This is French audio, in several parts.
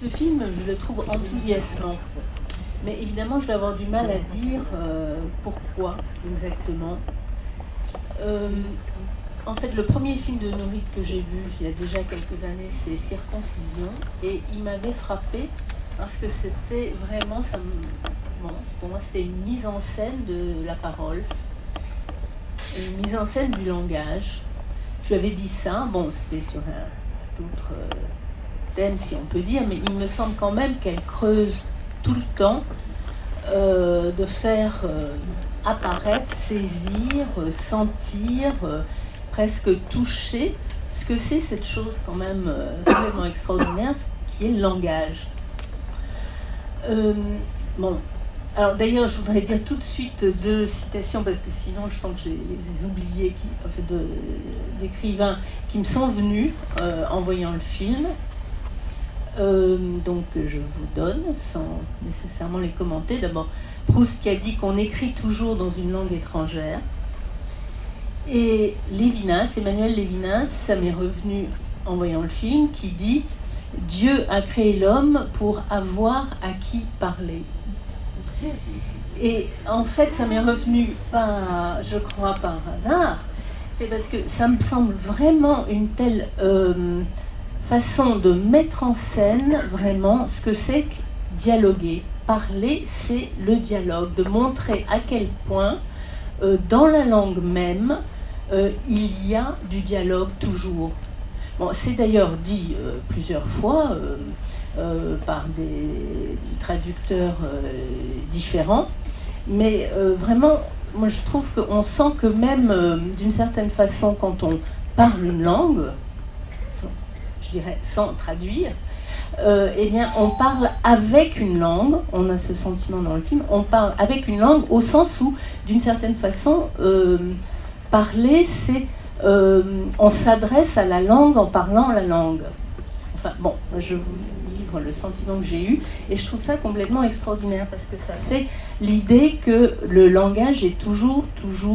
Ce film, je le trouve enthousiasmant. Mais évidemment, je vais avoir du mal à dire pourquoi exactement. En fait, le premier film de Nourrit que j'ai vu il y a déjà quelques années, c'est Circoncision. Et il m'avait frappé parce que c'était vraiment, pour moi, c'était une mise en scène de la parole, une mise en scène du langage. Je lui avais dit ça, bon, c'était sur un autre thème, si on peut dire, mais il me semble quand même qu'elle creuse tout le temps de faire apparaître, saisir, sentir, presque toucher ce que c'est cette chose quand même complètement extraordinaire, qui est le langage. Bon, alors d'ailleurs, je voudrais dire tout de suite deux citations, parce que sinon je sens que je les ai oubliées, d'écrivains qui me sont venus en voyant le film. Donc je vous donne, sans nécessairement les commenter. D'abord, Proust qui a dit qu'on écrit toujours dans une langue étrangère. Et Lévinas, Emmanuel Lévinas, ça m'est revenu en voyant le film, qui dit « Dieu a créé l'homme pour avoir à qui parler ». Et en fait, ça m'est revenu, pas, je crois, par hasard. C'est parce que ça me semble vraiment une telle façon de mettre en scène vraiment ce que c'est que dialoguer. Parler, c'est le dialogue, de montrer à quel point, dans la langue même, il y a du dialogue toujours. Bon, c'est d'ailleurs dit plusieurs fois par des traducteurs différents, mais vraiment, moi je trouve qu'on sent que même d'une certaine façon, quand on parle une langue, je dirais sans traduire, eh bien on parle avec une langue, on a ce sentiment dans le film, on parle avec une langue au sens où, d'une certaine façon, parler, c'est on s'adresse à la langue en parlant la langue. Enfin bon, je vous livre le sentiment que j'ai eu, et je trouve ça complètement extraordinaire, parce que ça fait l'idée que le langage est toujours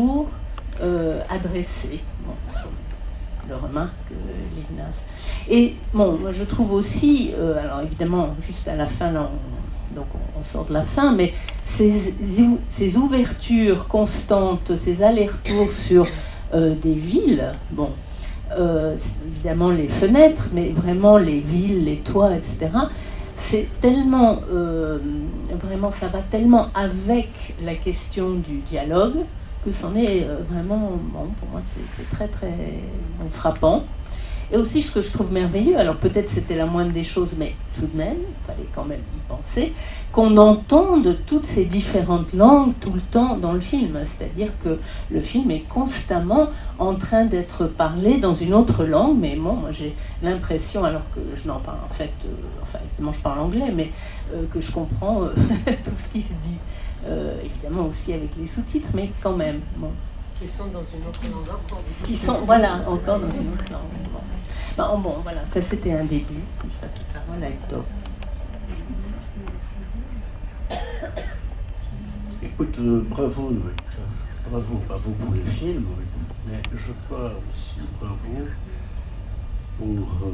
adressé. Bon, le remarque Lévinas. Et bon, moi je trouve aussi, alors évidemment, juste à la fin, là, on sort de la fin, mais ces ouvertures constantes, ces allers-retours sur des villes, bon, évidemment les fenêtres, mais vraiment les villes, les toits, etc. C'est tellement, vraiment, ça va tellement avec la question du dialogue que c'en est vraiment, bon, pour moi c'est très très frappant. Et aussi, ce que je trouve merveilleux, alors peut-être c'était la moindre des choses, mais tout de même, il fallait quand même y penser, qu'on entende toutes ces différentes langues tout le temps dans le film. C'est-à-dire que le film est constamment en train d'être parlé dans une autre langue, mais bon, moi j'ai l'impression, alors que je n'en parle en fait, enfin évidemment je parle anglais, mais que je comprends tout ce qui se dit. Évidemment aussi avec les sous-titres, mais quand même, bon. Qui sont dans une autre langue encore. Qui sont, voilà, encore dans une autre langue. Bon. Bon, voilà, ça c'était un début. Je passe la parole à Hector. Écoute, bravo, bravo pour le film, mais je crois aussi bravo pour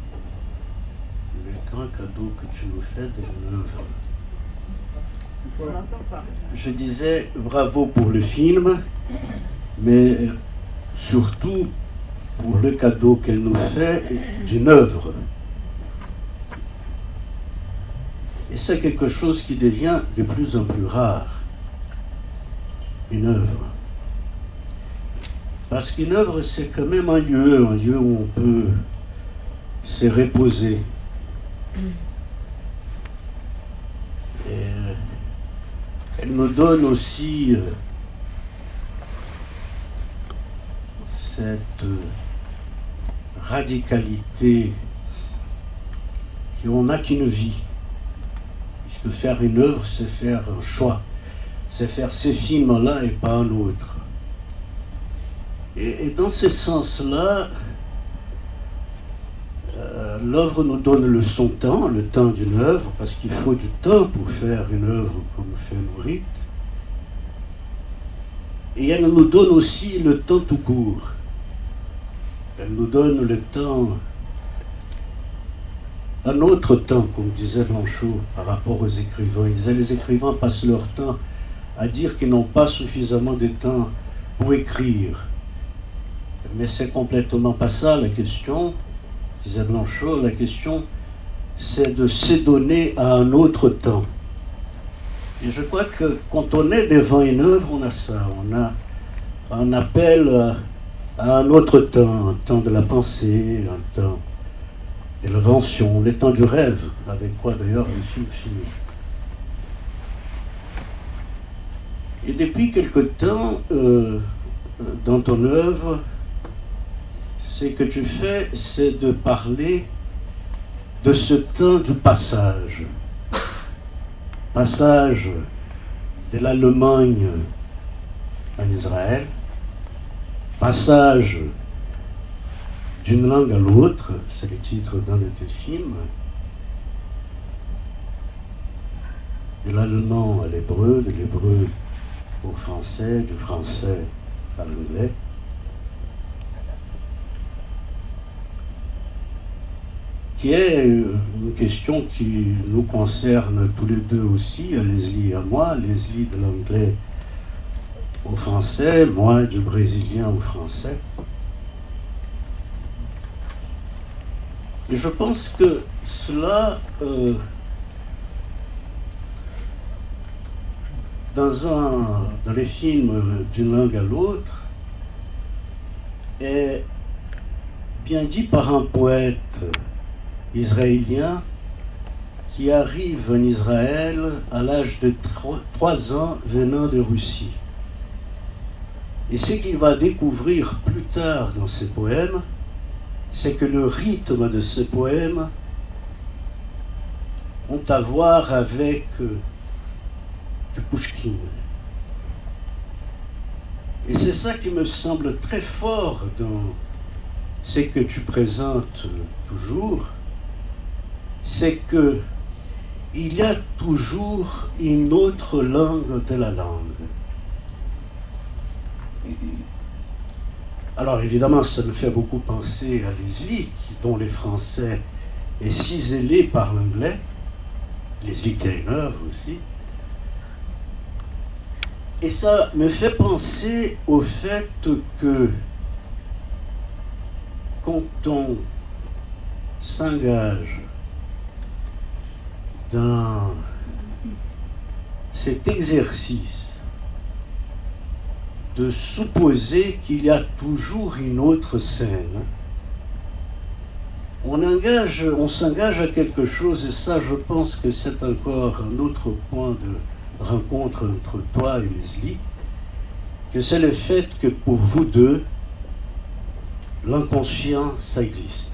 le grand cadeau que tu nous fais de l'œuvre. Je disais bravo pour le film, mais surtout pour le cadeau qu'elle nous fait d'une œuvre. Et c'est quelque chose qui devient de plus en plus rare, une œuvre. Parce qu'une œuvre, c'est quand même un lieu où on peut se reposer. Et elle nous donne aussi cette radicalité qu'on n'a qu'une vie. Puisque faire une œuvre, c'est faire un choix. C'est faire ces films-là et pas un autre. Et dans ce sens-là, l'œuvre nous donne son temps, le temps d'une œuvre, parce qu'il faut du temps pour faire une œuvre comme fait Nourrit. Et elle nous donne aussi le temps tout court. Elle nous donne le temps un autre temps, comme disait Blanchot par rapport aux écrivains. Il disait les écrivains passent leur temps à dire qu'ils n'ont pas suffisamment de temps pour écrire. Mais c'est complètement pas ça la question, disait Blanchot. La question, c'est de s'adonner à un autre temps. Et je crois que quand on est devant une œuvre, on a ça. On a un appel à un autre temps, un temps de la pensée, un temps de l'invention, le temps du rêve, avec quoi d'ailleurs le film finit. Et depuis quelque temps, dans ton œuvre, ce que tu fais, c'est de parler de ce temps du passage. Passage de l'Allemagne en Israël, passage d'une langue à l'autre, c'est le titre d'un de tes films, de l'allemand à l'hébreu, de l'hébreu au français, du français à l'anglais. Qui est une question qui nous concerne tous les deux aussi, Leslie et à moi, Leslie de l'anglais au français, moi du brésilien au français. Et je pense que cela, dans les films d'une langue à l'autre, est bien dit par un poète israélien qui arrive en Israël à l'âge de 3 ans venant de Russie. Et ce qu'il va découvrir plus tard dans ses poèmes, c'est que le rythme de ces poèmes ont à voir avec du Pouchkine. Et c'est ça qui me semble très fort dans ce que tu présentes toujours, c'est que il y a toujours une autre langue de la langue. Alors évidemment, ça me fait beaucoup penser à Leslie, dont les Français est ciselé par l'anglais. Leslie qui a une œuvre aussi. Et ça me fait penser au fait que quand on s'engage dans cet exercice de supposer qu'il y a toujours une autre scène, on s'engage à quelque chose, et ça je pense que c'est encore un autre point de rencontre entre toi et Leslie, que c'est le fait que pour vous deux, l'inconscient, ça existe.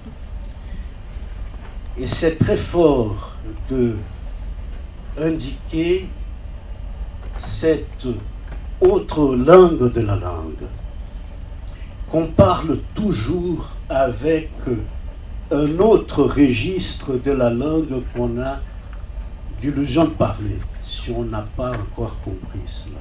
Et c'est très fort de indiquer cette autre langue de la langue, qu'on parle toujours avec un autre registre de la langue qu'on a l'illusion de parler, si on n'a pas encore compris cela.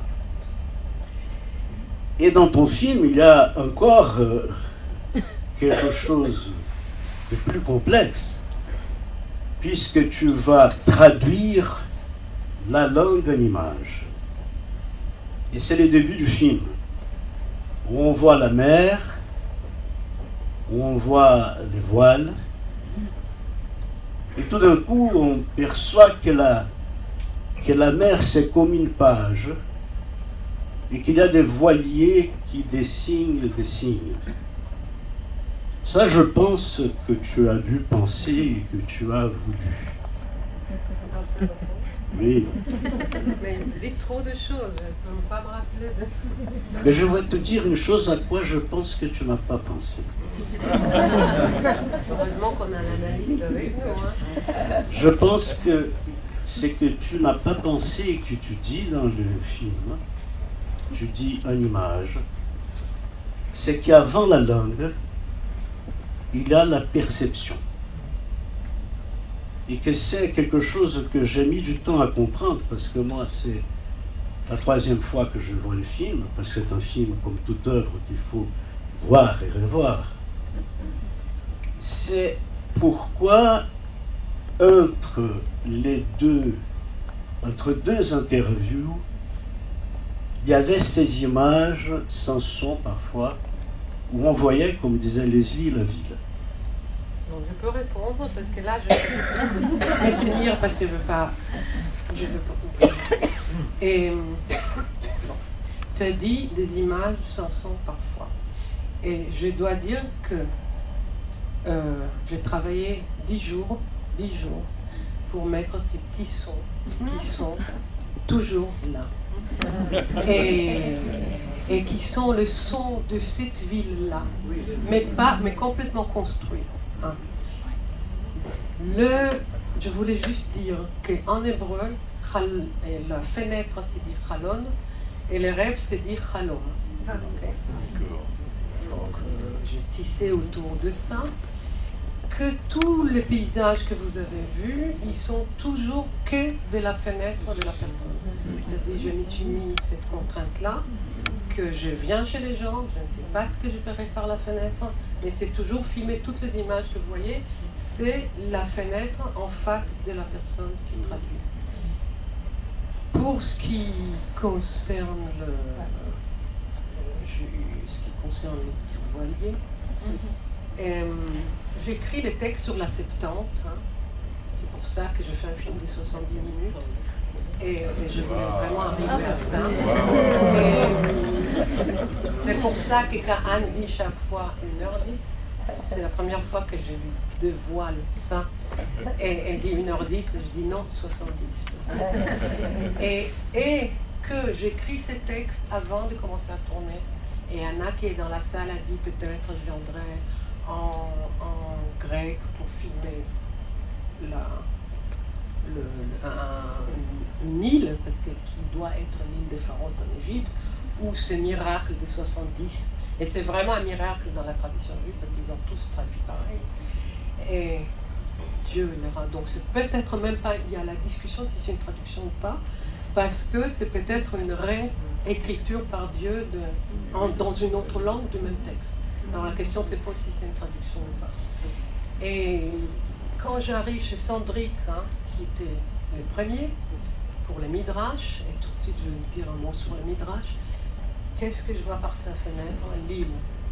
Et dans ton film, il y a encore quelque chose de plus complexe, puisque tu vas traduire la langue en images. Et c'est le début du film, où on voit la mer, où on voit les voiles, et tout d'un coup, on perçoit que la mer, c'est comme une page, et qu'il y a des voiliers qui dessinent des signes. Ça, je pense que tu as dû penser et que tu as voulu. Oui. Mais il me dit trop de choses, je ne peux pas me rappeler de... Mais je vais te dire une chose à quoi je pense que tu n'as pas pensé. Heureusement qu'on a l'analyste avec nous. Hein. Je pense que ce que tu n'as pas pensé et que tu dis dans le film, tu dis en image, c'est qu'avant la langue, il y a la perception. Et que c'est quelque chose que j'ai mis du temps à comprendre, parce que moi, c'est la 3e fois que je vois le film, parce que c'est un film comme toute œuvre qu'il faut voir et revoir. C'est pourquoi entre deux interviews, il y avait ces images sans son parfois, où on voyait, comme disait Leslie, la ville. Donc je peux répondre parce que là je vais tenir parce que je veux pas couper. Et bon, tu as dit des images sans son parfois. Et je dois dire que j'ai travaillé 10 jours pour mettre ces petits sons qui sont toujours là. Et qui sont le son de cette ville-là, mais complètement construit. Hein. Je voulais juste dire qu'en hébreu, la fenêtre c'est dit chalon, et le rêve c'est dit chalom. Okay? Donc, j'ai tissé autour de ça que tous les paysages que vous avez vus, ils sont toujours que de la fenêtre de la personne. C'est-à-dire, je me suis mis cette contrainte-là, que je viens chez les gens, je ne sais pas ce que je verrai par la fenêtre, mais c'est toujours filmer toutes les images que vous voyez, c'est la fenêtre en face de la personne qui traduit. Pour ce qui concerne les voiliers, j'écris les textes sur la 70, hein. C'est pour ça que je fais un film de 70 minutes. Et je voulais vraiment arriver à ça. C'est pour ça que quand Anne dit chaque fois 1h10, c'est la première fois que j'ai vu deux voiles ça. Et elle dit 1h10, et je dis non, 70. Et que j'écris ces textes avant de commencer à tourner. Et Anna qui est dans la salle a dit peut-être je viendrai en grec pour filmer une île, parce que qui doit être l'île de Pharos en Égypte, ou ce miracle de 70. Et c'est vraiment un miracle dans la tradition juive, parce qu'ils ont tous traduit pareil. Et Dieu l'aura. Donc c'est peut-être même pas, il y a la discussion si c'est une traduction ou pas, parce que c'est peut-être une réécriture par Dieu dans une autre langue du même texte. Alors la question c'est pas si c'est une traduction ou pas. Et quand j'arrive chez Sandrick, hein, qui était le premier pour les Midrash, et tout de suite je vais vous dire un mot sur les Midrash, qu'est-ce que je vois par sa fenêtre? L'île.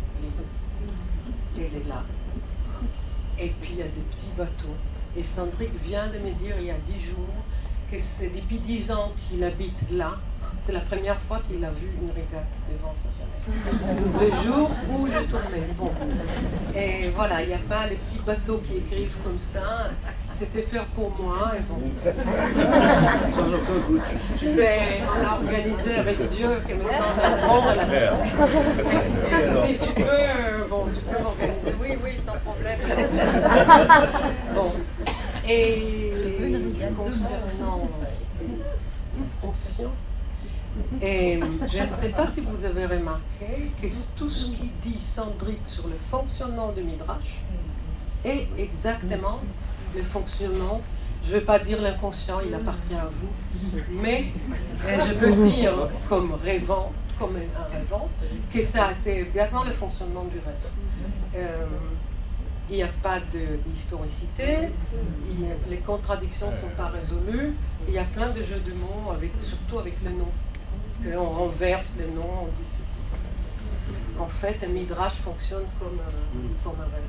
Elle est là. Et puis il y a des petits bateaux. Et Sandrick vient de me dire il y a 10 jours que c'est depuis 10 ans qu'il habite là. C'est la première fois qu'il a vu une régate devant sa fenêtre. Le jour où je tournais. Bon. Et voilà, il n'y a pas les petits bateaux qui écrivent comme ça. C'était faire pour moi. Et bon. Sans aucun doute. On a organisé avec Dieu que maintenant on a une grande relation. Et tu peux m'organiser. Oui, sans problème. Bon. Et concernant conscient, et je ne sais pas si vous avez remarqué que tout ce qui dit Sandrick sur le fonctionnement de Midrash est exactement le fonctionnement, je ne vais pas dire l'inconscient, il appartient à vous, mais je peux dire comme rêvant, comme un rêvant, que ça c'est exactement le fonctionnement du rêve. Il n'y a pas d'historicité, les contradictions ne sont pas résolues, il y a plein de jeux de mots, surtout avec le nom. On renverse le nom, on dit ceci. En fait, un midrash fonctionne comme un rêve.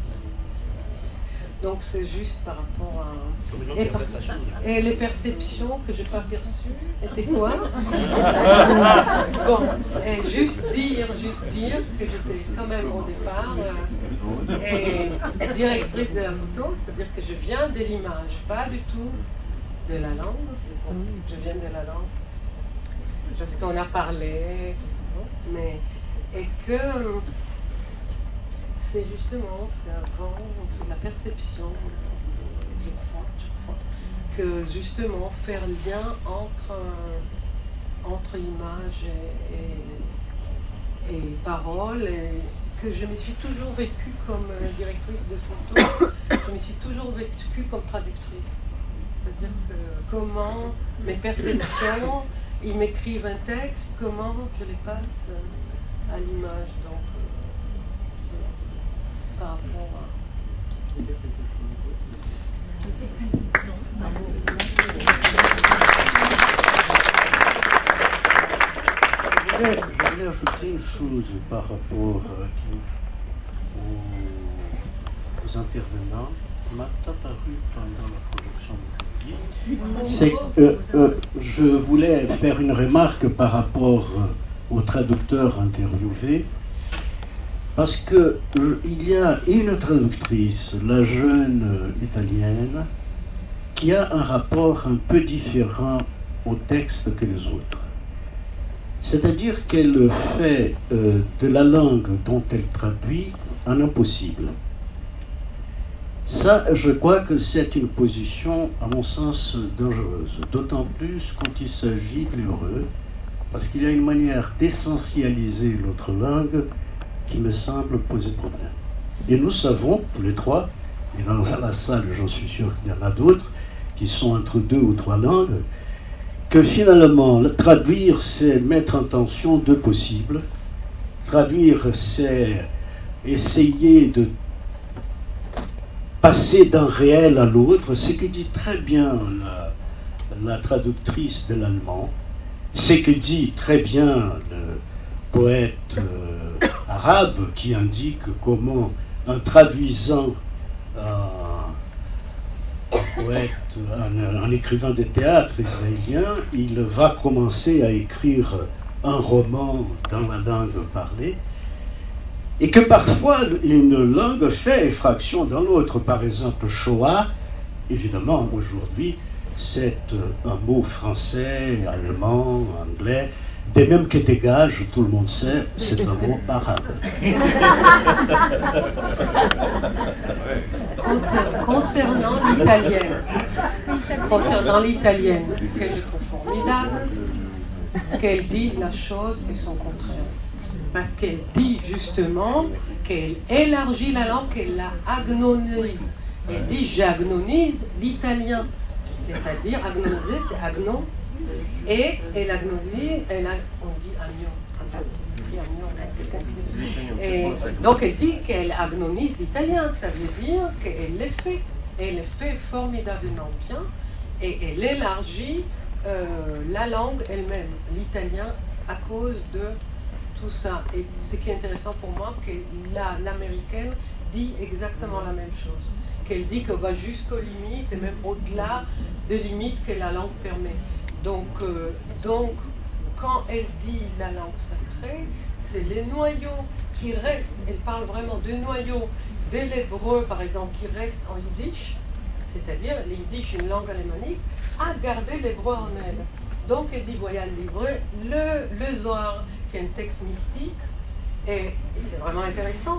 Donc c'est juste par rapport à... Et les perceptions que je n'ai pas perçues étaient quoi? Bon, et juste dire que j'étais quand même au départ et directrice de la photo, c'est-à-dire que je viens de l'image, pas du tout de la langue. Je viens de la langue parce qu'on a parlé, mais et que c'est justement, c'est la perception, je crois, que justement faire le lien entre image et parole, et que je me suis toujours vécue comme directrice de photo, je me suis toujours vécue comme traductrice. C'est-à-dire que comment mes perceptions, ils m'écrivent un texte, comment je les passe à l'image. Donc, par rapport à... Je voulais ajouter une chose par rapport aux intervenants. M'a apparu pendant la projection du public. C'est que je voulais faire une remarque par rapport aux traducteurs interviewés, parce que il y a une traductrice, la jeune italienne, qui a un rapport un peu différent au texte que les autres. C'est-à-dire qu'elle fait de la langue dont elle traduit un impossible. Ça, je crois que c'est une position, à mon sens, dangereuse, d'autant plus quand il s'agit de l'hébreu, parce qu'il y a une manière d'essentialiser l'autre langue qui me semble poser problème. Et nous savons, tous les trois, et dans la salle, j'en suis sûr qu'il y en a d'autres, qui sont entre 2 ou 3 langues, que finalement, traduire, c'est mettre en tension 2 possibles. Traduire, c'est essayer de passer d'un réel à l'autre, ce que dit très bien la traductrice de l'allemand, ce que dit très bien le poète arabe qui indique comment, en traduisant poète, un écrivain de théâtre israélien, il va commencer à écrire un roman dans la langue parlée, et que parfois une langue fait effraction dans l'autre. Par exemple, Shoah, évidemment, aujourd'hui, c'est un mot français, allemand, anglais, des mêmes que dégage, tout le monde sait, c'est un mot arabe. Concernant l'italienne, ce que je trouve formidable, qu'elle dit la chose et son contraire. Parce qu'elle dit justement qu'elle élargit la langue, qu'elle la agnonise. Elle dit j'agnonise l'italien. C'est-à-dire, agnoniser, c'est agnon. Et elle agnosie, on dit agnon. Et donc elle dit qu'elle agnonise l'italien. Ça veut dire qu'elle le fait. Elle le fait formidablement bien. Et elle élargit la langue elle-même, l'italien, à cause de tout ça. Et ce qui est intéressant pour moi, que l'américaine dit exactement la même chose. Qu'elle dit qu'on va jusqu'aux limites et même au-delà des limites que la langue permet. Donc quand elle dit la langue sacrée, c'est les noyaux qui restent. Elle parle vraiment de noyaux de l'hébreu, par exemple, qui restent en yiddish, c'est-à-dire le yiddish, une langue alémanique, a gardé l'hébreu en elle. Donc elle dit, voilà l'hébreu, le Zohar, qui est un texte mystique, et c'est vraiment intéressant,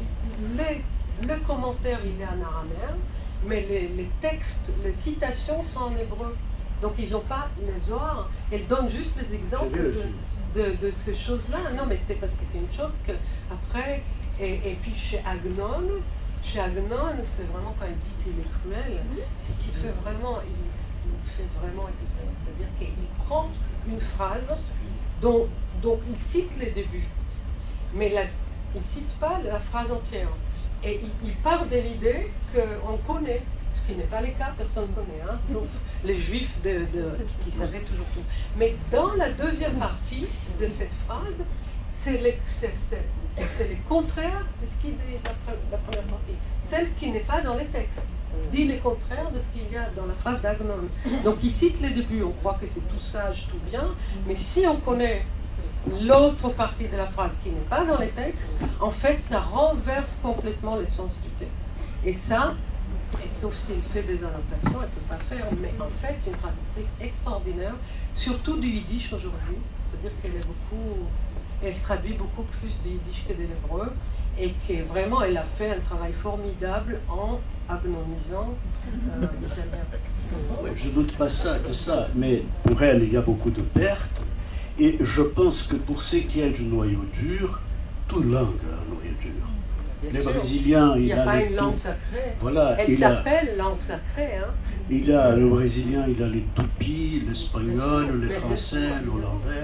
le commentaire il est en araméen, mais les textes, les citations sont en hébreu. Donc ils n'ont pas le Zohar, elle donne juste les exemples de ces choses-là. Non, mais c'est parce que c'est une chose que après, et puis chez Agnon, c'est vraiment quand il dit qu'il est cruel, c'est qu'il fait vraiment, il fait vraiment exprès. C'est-à-dire qu'il prend une phrase dont il cite les débuts, mais il ne cite pas la phrase entière. Et il part de l'idée qu'on connaît, ce qui n'est pas le cas, personne ne connaît, hein, sauf les juifs qui savaient toujours tout. Mais dans la deuxième partie de cette phrase, c'est le contraire de ce qu'il dit la première partie. Celle qui n'est pas dans les textes dit le contraire de ce qu'il y a dans la phrase d'Agnon. Donc il cite les débuts, on croit que c'est tout sage, tout bien, mais si on connaît l'autre partie de la phrase qui n'est pas dans les textes, en fait ça renverse complètement le sens du texte. Et ça, sauf s'il fait des annotations, elle ne peut pas faire, mais en fait c'est une traductrice extraordinaire, surtout du yiddish aujourd'hui, c'est-à-dire elle traduit beaucoup plus du yiddish que de l'hébreu, et que vraiment elle a fait un travail formidable en agnonisant l'italien. Oui, je ne doute pas de ça, mais pour elle il y a beaucoup de pertes, et je pense que pour ce qui est du noyau dur, toute langue a un noyau dur. Les Brésiliens, il n'y a pas une langue sacrée. Voilà, elle s'appelle langue sacrée. Hein. Le Brésilien, il a les toupies, l'espagnol, les français, l'hollandais.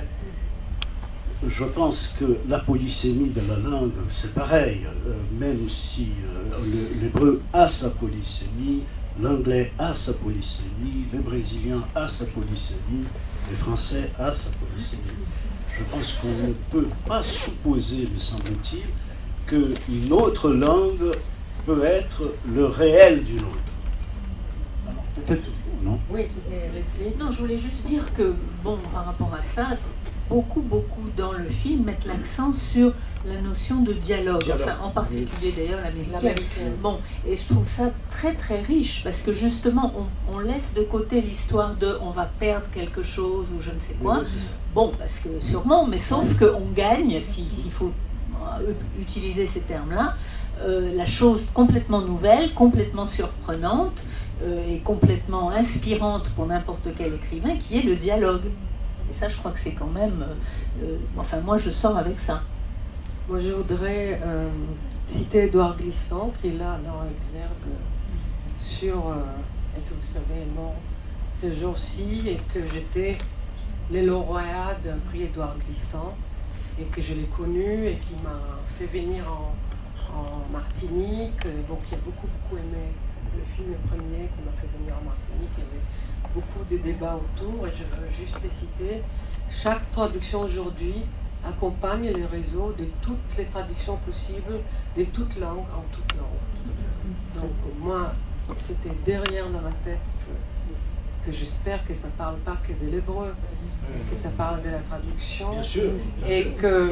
Je pense que la polysémie de la langue, c'est pareil, même si l'hébreu a sa polysémie, l'anglais a sa polysémie, le brésilien a sa polysémie, le français a sa polysémie. Je pense qu'on ne peut pas supposer, me semble-t-il, qu'une autre langue peut être le réel d'une autre. Alors, peut-être, non? Oui, non, je voulais juste dire que, bon, par rapport à ça, beaucoup dans le film mettent l'accent sur la notion de dialogue. Enfin, en particulier d'ailleurs l'américaine. Bon, et je trouve ça très riche, parce que justement, on laisse de côté l'histoire de on va perdre quelque chose ou je ne sais quoi. Bon, parce que sûrement, mais sauf qu'on gagne, s'il faut utiliser ces termes-là, la chose complètement nouvelle, complètement surprenante et complètement inspirante pour n'importe quel écrivain, qui est le dialogue. Et ça, je crois que c'est quand même... enfin, moi, je sors avec ça. Moi, je voudrais citer Édouard Glissant, qui est là dans l'exergue sur... et que vous savez, est mort ce jour-ci, et que j'étais les lauréats d'un prix Édouard Glissant, et que je l'ai connu, et qui m'a fait venir en Martinique, donc qui a beaucoup aimé le film, le premier, qui m'a fait venir en Martinique. Il y avait beaucoup de débats autour, et je veux juste les citer. Chaque traduction aujourd'hui accompagne les réseaux de toutes les traductions possibles, de toutes langues, en toutes langues. Donc moi, c'était derrière dans ma tête que j'espère que ça ne parle pas que de l'hébreu, que ça parle de la traduction. Bien sûr. Et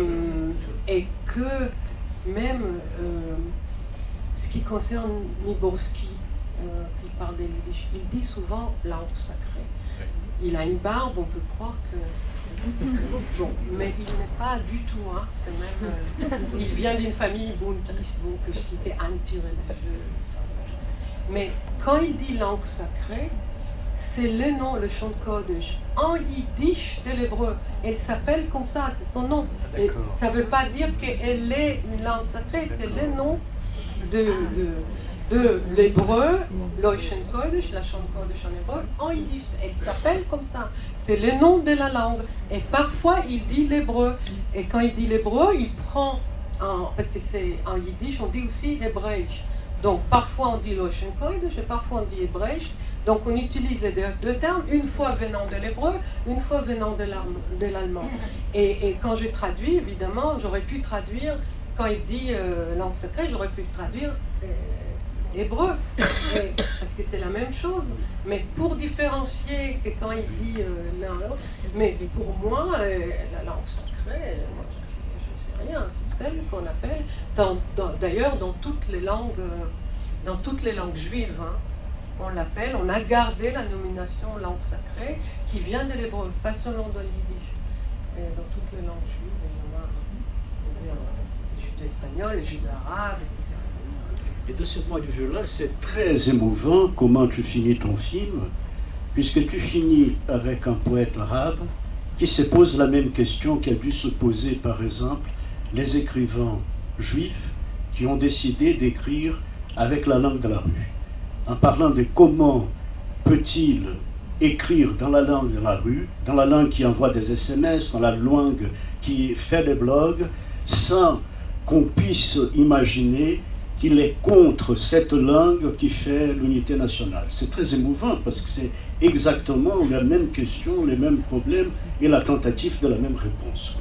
que même ce qui concerne Nyborski, qui parle de l'Yiddish, il dit souvent langue sacrée. Il a une barbe, on peut croire que... Bon, mais il n'est pas du tout, hein, c'est même... il vient d'une famille bouddhiste, donc c'était anti-religieux. Mais quand il dit langue sacrée, c'est le nom, le chant de Kodesh, en yiddish de l'hébreu. Elle s'appelle comme ça, c'est son nom. Et ça ne veut pas dire qu'elle est une langue sacrée, c'est le nom de l'hébreu, l'Oishen Kodesh, la chant de Kodesh en hébreu, en yiddish. Elle s'appelle comme ça. C'est le nom de la langue. Et parfois, il dit l'hébreu. Et quand il dit l'hébreu, il prend, parce que c'est en yiddish, on dit aussi l'hébraïque. Donc parfois on dit l'Oishen Kodesh et parfois on dit hébraïque. Donc on utilise les deux termes, une fois venant de l'hébreu, une fois venant de l'allemand. Et quand je traduis, évidemment, j'aurais pu traduire, quand il dit langue sacrée, j'aurais pu traduire hébreu, parce que c'est la même chose. Mais pour différencier que quand il dit l'un l'autre, mais pour moi, la langue sacrée, moi, je ne sais rien, c'est celle qu'on appelle, d'ailleurs dans toutes les langues juives, hein, on l'appelle, on a gardé la nomination langue sacrée qui vient de l'hébreu, pas seulement dans l'yiddish. Dans toutes les langues juives, il y en a le judo-espagnol, le judo-arabe, etc. Et de ce point de vue-là, c'est très émouvant comment tu finis ton film, puisque tu finis avec un poète arabe qui se pose la même question qu'a dû se poser, par exemple, les écrivains juifs qui ont décidé d'écrire avec la langue de la rue, en parlant de comment peut-il écrire dans la langue de la rue, dans la langue qui envoie des SMS, dans la langue qui fait des blogs, sans qu'on puisse imaginer qu'il est contre cette langue qui fait l'unité nationale. C'est très émouvant parce que c'est exactement la même question, les mêmes problèmes et la tentative de la même réponse.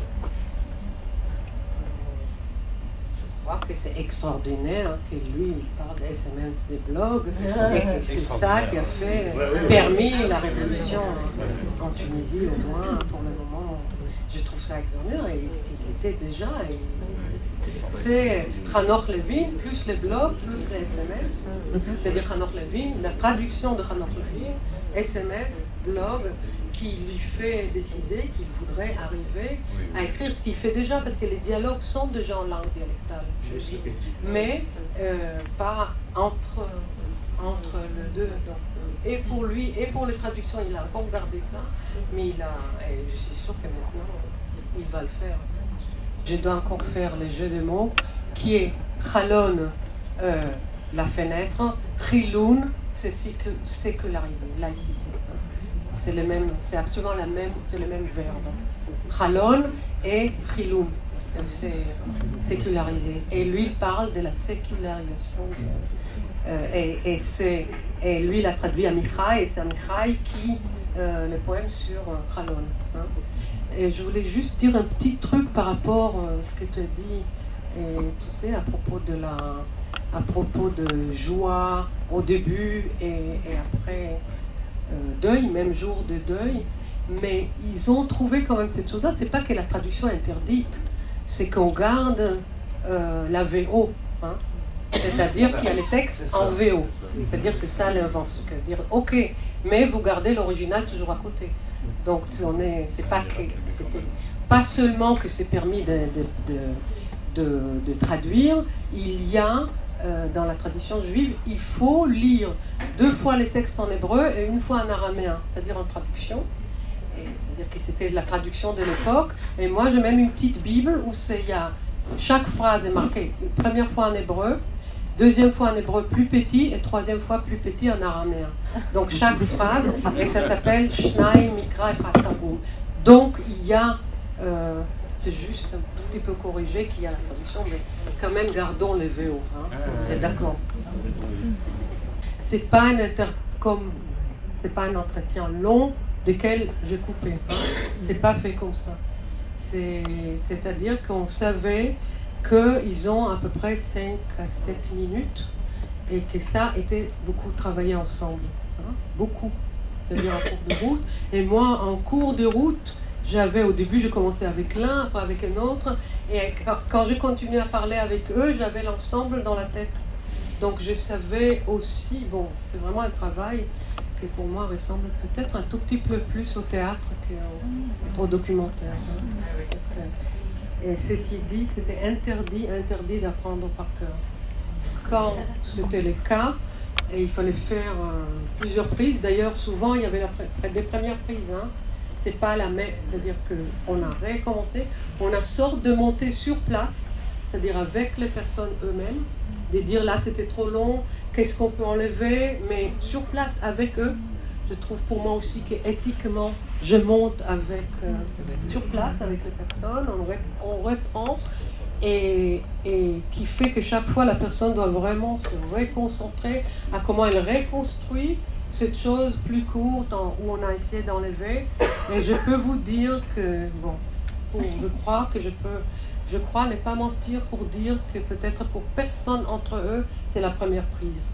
Que c'est extraordinaire que lui il parle des SMS, des blogs, et que c'est ça qui a permis la révolution en Tunisie, au moins pour le moment. Je trouve ça extraordinaire, et il était déjà. C'est Hanoch Levin plus les blogs plus les SMS, c'est-à-dire Hanoch Levin, la traduction de Hanoch Levin, SMS, blog, qui lui fait décider qu'il voudrait arriver à écrire ce qu'il fait déjà, parce que les dialogues sont déjà en langue dialectale, mais pas entre les deux. Donc, et pour lui et pour les traductions, il a encore gardé ça, mais et je suis sûre que maintenant, il va le faire. Je dois encore faire le jeu de mots, qui est Chalon, la fenêtre, Chiloun, c'est sécularisé, laïcité. C'est absolument c'est le même verbe. Chalon et Chiloun. c'est sécularisé. Et lui parle de la sécularisation. Et lui, il a traduit Amichai, et c'est Amichai qui, le poème sur Chalon. Hein. Et je voulais juste dire un petit truc par rapport à ce que tu as dit, et tu sais, à propos de joie au début et après deuil, même jour de deuil. Mais ils ont trouvé quand même cette chose-là. C'est pas que la traduction est interdite, c'est qu'on garde la VO. Hein. C'est-à-dire qu'il y a les textes en VO. C'est-à-dire c'est ça l'invention. C'est-à-dire, ok, mais vous gardez l'original toujours à côté. Donc c'est pas seulement que c'est permis de traduire, il y a dans la tradition juive, il faut lire 2 fois les textes en hébreu et 1 fois en araméen, c'est-à-dire en traduction. C'est-à-dire que c'était la traduction de l'époque. Et moi, j'ai même une petite Bible où chaque phrase est marquée une première fois en hébreu, 2e fois en hébreu plus petit et 3e fois plus petit en araméen. Donc chaque phrase, et ça s'appelle Shnai Mikra Echad Targum. Donc il y a, c'est juste un tout petit peu corrigé qu'il y a la traduction, mais quand même gardons les VO. Hein. C'est d'accord. C'est pas un entretien long desquels j'ai coupé. Hein. C'est pas fait comme ça. C'est-à-dire qu'on savait qu'ils ont à peu près 5 à 7 minutes et que ça était beaucoup travaillé ensemble. Hein. Beaucoup. C'est-à-dire en cours de route. Et moi, en cours de route, au début, je commençais avec l'un, après avec un autre. Et quand je continuais à parler avec eux, j'avais l'ensemble dans la tête. Donc je savais aussi, bon, c'est vraiment un travail qui pour moi ressemble peut-être un tout petit peu plus au théâtre qu'au documentaire. Et ceci dit, c'était interdit d'apprendre par cœur. Quand c'était le cas, et il fallait faire plusieurs prises, d'ailleurs souvent il y avait des premières prises, hein. C'est pas la même, c'est-à-dire qu'on a recommencé, on a sorte de monter sur place, c'est-à-dire avec les personnes eux-mêmes, de dire là c'était trop long, qu'est-ce qu'on peut enlever, mais sur place avec eux, je trouve pour moi aussi qu'éthiquement, je monte sur place avec les personnes, on reprend, et qui fait que chaque fois la personne doit vraiment se reconcentrer à comment elle reconstruit cette chose plus courte où on a essayé d'enlever. Et je peux vous dire que, bon, je crois ne pas mentir pour dire que peut-être pour personne entre eux, c'est la première prise.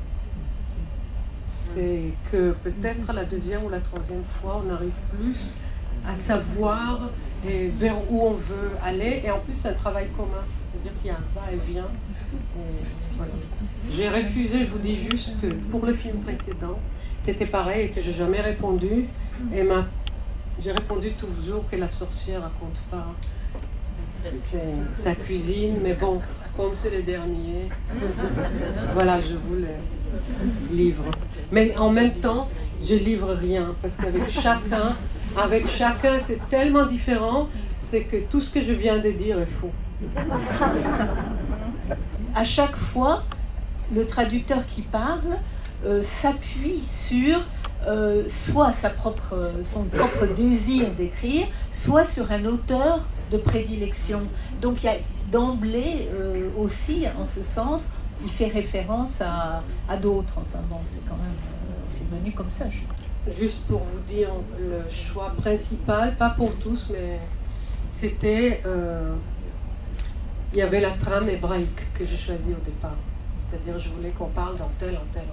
C'est que peut-être la 2e ou la 3e fois, on arrive plus à savoir vers où on veut aller. Et en plus, c'est un travail commun. C'est-à-dire qu'il y a un va-et-vient. Voilà. J'ai refusé, je vous dis juste que pour le film précédent, c'était pareil et que j'ai jamais répondu. Et j'ai répondu toujours que la sorcière raconte pas sa cuisine, mais bon, comme c'est le dernier, voilà, je vous le livre. Mais en même temps, je livre rien, parce qu'avec chacun, c'est tellement différent, c'est que tout ce que je viens de dire est faux. À chaque fois, le traducteur qui parle s'appuie sur soit son propre désir d'écrire, soit sur un auteur de prédilection. Donc il y a d'emblée aussi, en ce sens, il fait référence à d'autres. Enfin bon, c'est quand même, c'est venu comme ça. Juste pour vous dire, le choix principal, pas pour tous, mais c'était, il y avait la trame hébraïque que j'ai choisie au départ. C'est-à-dire, je voulais qu'on parle dans tel.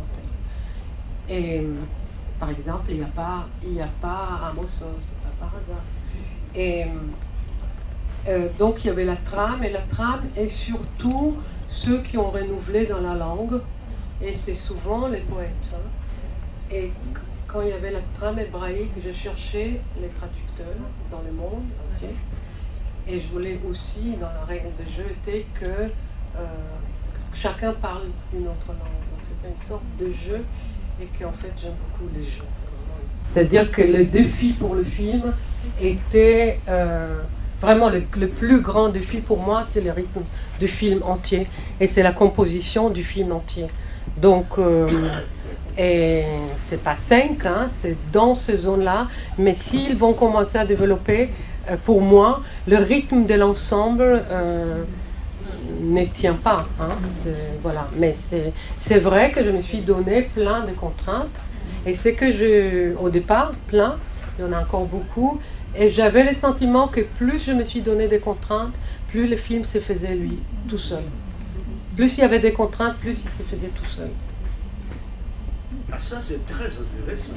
Et par exemple, il n'y a pas Amos, c'est pas par hasard. Et donc il y avait la trame, et la trame est surtout ceux qui ont renouvelé dans la langue, et c'est souvent les poètes. Hein. Et quand il y avait la trame hébraïque, je cherchais les traducteurs dans le monde entier, et je voulais aussi, dans la règle de jeu, était que chacun parle une autre langue. Donc c'était une sorte de jeu, et qu'en fait j'aime beaucoup les jeux. C'est-à-dire que le défi pour le film était vraiment le plus grand défi pour moi, c'est le rythme du film entier, et c'est la composition du film entier. Donc, et c'est pas 5, hein, c'est dans ces zones-là, mais s'ils vont commencer à développer, pour moi, le rythme de l'ensemble ne tient pas. Hein. Voilà. Mais c'est vrai que je me suis donné plein de contraintes. Et c'est que au départ, plein, il y en a encore beaucoup. Et j'avais le sentiment que plus je me suis donné des contraintes, plus le film se faisait lui, tout seul. Plus il y avait des contraintes, plus il se faisait tout seul. Ah, ça, c'est très intéressant.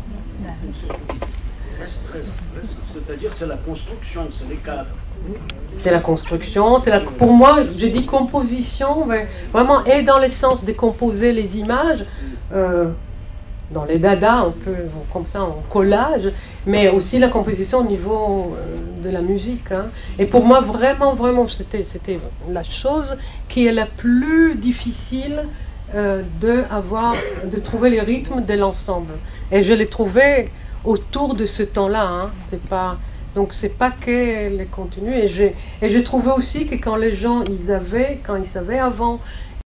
Très intéressant. C'est-à-dire, c'est la construction, c'est les cadres. C'est la construction, pour moi, je dis composition, mais vraiment, et dans le sens de composer les images, dans les dadas, un peu comme ça, en collage, mais aussi la composition au niveau de la musique. Hein. Et pour moi, vraiment, c'était la chose qui est la plus difficile de trouver les rythmes de l'ensemble. Et je l'ai trouvé autour de ce temps-là. Hein. Donc c'est pas que les contenus. Et je trouvais aussi que quand les gens, quand ils savaient avant